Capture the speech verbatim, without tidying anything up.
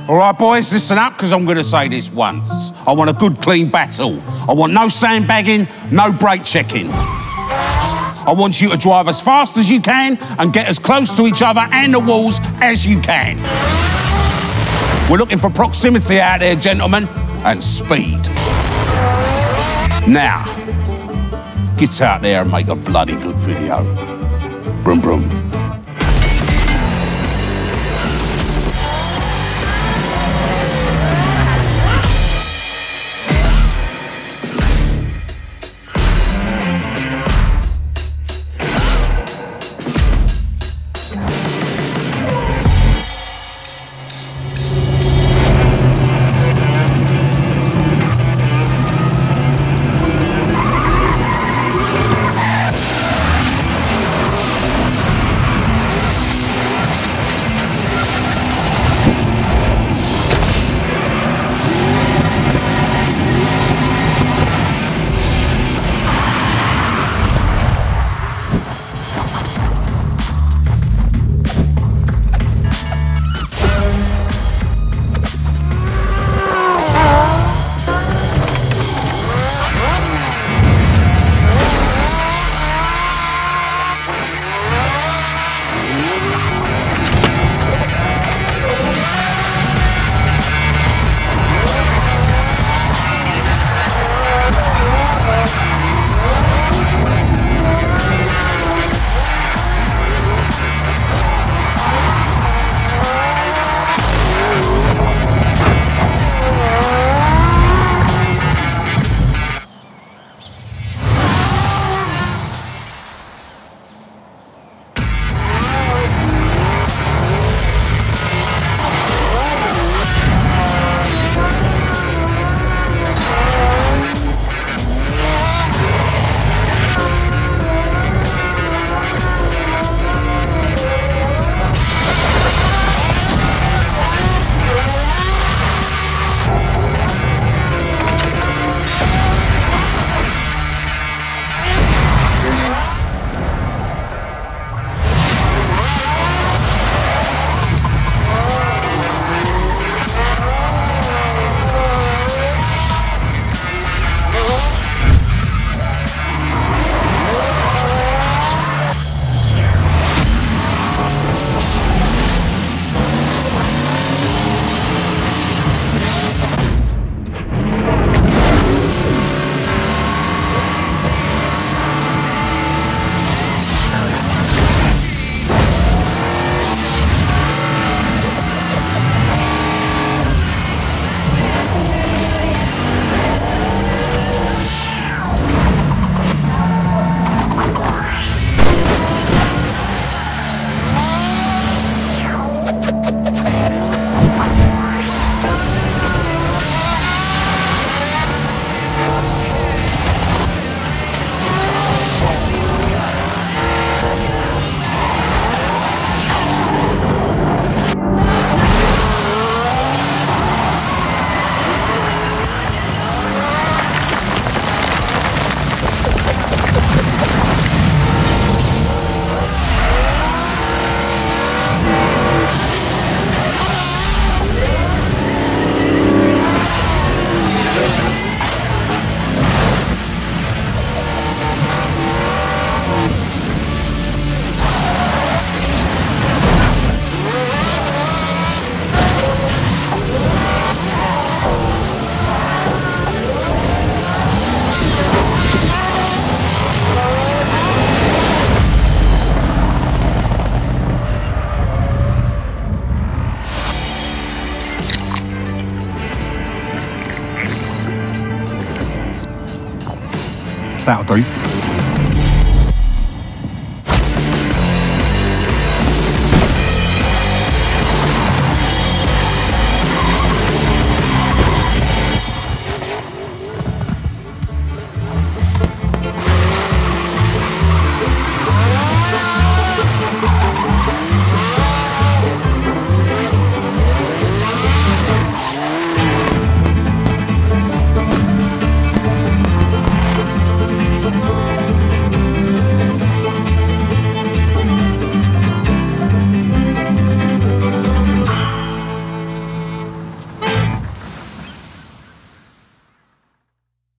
All right, boys, listen up, because I'm going to say this once. I want a good, clean battle. I want no sandbagging, no brake checking. I want you to drive as fast as you can and get as close to each other and the walls as you can. We're looking for proximity out there, gentlemen, and speed. Now, get out there and make a bloody good video. Brum, brum. That'll do.